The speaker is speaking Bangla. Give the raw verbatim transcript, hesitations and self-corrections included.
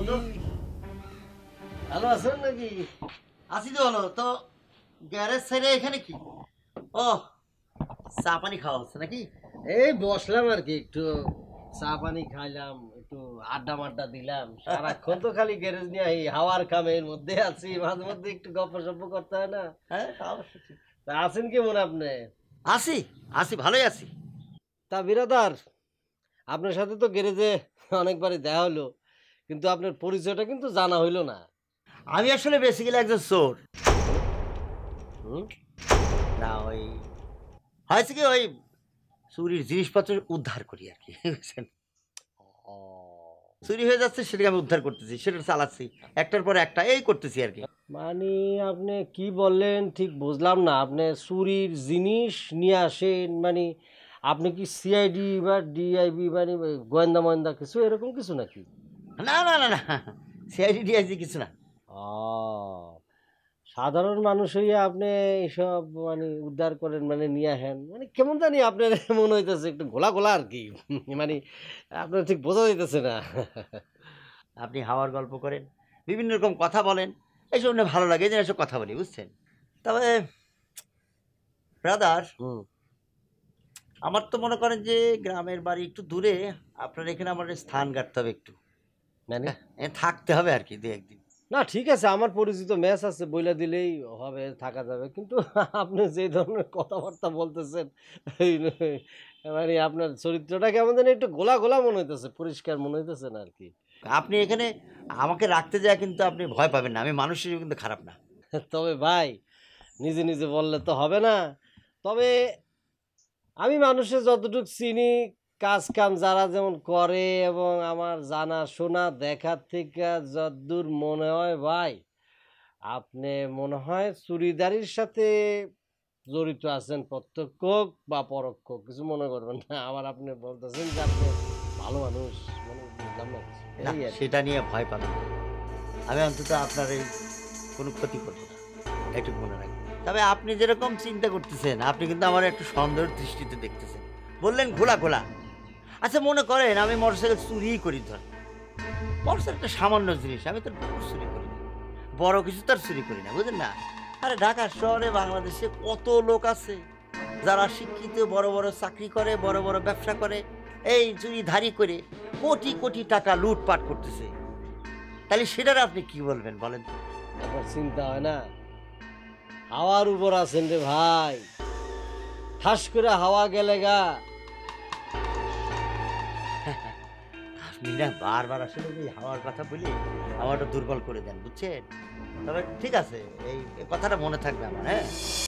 বন্ধু ভালো আছেন নাকি? আছি তো ভালো। তো গ্যারেজ ছেড়ে এখানে কি? ও, চা পানি খাওয়া হচ্ছে নাকি? এই বসলাম আর কি, একটু চা পানি খাইলাম, একটু আড্ডা মাড্ডা দিলাম। সারাক্ষণ তো খালি গ্যারেজ নিয়ে এই হাওয়ার কামের মধ্যে আছি, মাঝে মধ্যে একটু গল্প সপ্প করতে হয় না? হ্যাঁ, তা অবশ্য ঠিক। তা আছেন কেমন আপনি? আছি আছি ভালোই আছি। তা বিরাদার, আপনার সাথে তো গ্যারেজে অনেকবারই দেখা হলো, কিন্তু আপনার পরিচয়টা কিন্তু জানা হইলো না। আমি আসলে বেসিক্যালি একজন চোর। হুম? না, ওই হয়েছে কি, ওই চুরির জিনিসপত্র উদ্ধার করি আর কি, বুঝছেন? ও, চুরি হয়ে যাচ্ছে সেটাকে আমি উদ্ধার করতেছি, সেটা চালাচ্ছি, একটার পর একটা এই করতেছি আর কি। মানে আপনি কি বললেন ঠিক বুঝলাম না। আপনি চুরির জিনিস নিয়ে আসেন মানে আপনি কি সিআইডি বা ডিআইবি মানে গোয়েন্দা মোয়েন্দা কিছু এরকম কিছু নাকি? না না না না, সিআইডি ডিআইজি কিছু না। ও, সাধারণ মানুষ হইয়া আপনি এইসব মানে উদ্ধার করেন মানে নিয়ে আসেন, মানে কেমন জানি আপনার মনে হইতেছে একটু ঘোলা ঘোলা আর কি। মানে আপনার ঠিক বোঝা যাইতেছে না। আপনি হাওয়ার গল্প করেন, বিভিন্ন রকম কথা বলেন, এইসব নিয়ে ভালো লাগে, এই জন্য এসব কথা বলি, বুঝছেন? তবে ব্রাদার, হুম। আমার তো মনে করেন যে গ্রামের বাড়ি একটু দূরে, আপনার এখানে আমার স্থান কাটতে হবে একটু, মানে এ, থাকতে হবে আর কি দু একদিন। না ঠিক আছে, আমার পরিচিত ম্যাচ আছে, বইলা দিলেই হবে, থাকা যাবে। কিন্তু আপনি যে ধরনের কথাবার্তা বলতেছেন, এই মানে আপনার চরিত্রটা কেমন জানি একটু গোলা গোলা মনে হইতেছে, পরিষ্কার মনে হইতেছে না আর কি। আপনি এখানে আমাকে রাখতে যায় কিন্তু আপনি ভয় পাবেন না, আমি মানুষ হিসেবে কিন্তু খারাপ না। তবে ভাই, নিজে নিজে বললে তো হবে না। তবে আমি মানুষের যতটুকু চিনি, কাজ কাম যারা যেমন করে এবং আমার জানা শোনা দেখার থেকে যতদূর মনে হয় ভাই, আপনি মনে হয় চুরিদারির সাথে জড়িত আছেন, প্রত্যক্ষ হোক বা পরোক্ষ, কিছু মনে করবেন না। আবার আপনি বলতেছেন যে আপনি ভালো মানুষ, মানে বুঝলাম না কিছু। না, এই আর কি। সেটা নিয়ে ভয় পাবেন না, আমি অন্তত আপনার এই কোনো ক্ষতি করবো না, এটুকু মনে রাখবেন। তবে আপনি যেরকম চিন্তা করতেছেন, আপনি কিন্তু আমার একটু সন্দেহের দৃষ্টিতে দেখতেছেন। বললেন খোলা খোলা, আচ্ছা মনে করেন আমি মোটরসাইকেল চুরিই করি, ধর মোটরসাইকেল একটা সামান্য জিনিস, আমি তো চুরি করি না, বড় কিছু তো আর চুরি করি না, বুঝলেন না? আরে ঢাকা শহরে বাংলাদেশে কত লোক আছে যারা শিক্ষিত, বড় বড় চাকরি করে, বড় বড় ব্যবসা করে, এই চুরি ধারি করে কোটি কোটি টাকা লুটপাট করতেছে। তাহলে সেটার আপনি কি বলবেন বলেন তো? আপনার চিন্তা হয় না? হাওয়ার উপর আছেন রে ভাই, ঠাস করে হাওয়া গেলে গা। আপনি না বারবার আসলে এই হাওয়ার কথা বলি আমারটা দুর্বল করে দেন, বুঝছেন? তবে ঠিক আছে, এই এই কথাটা মনে থাকবে আমার, হ্যাঁ।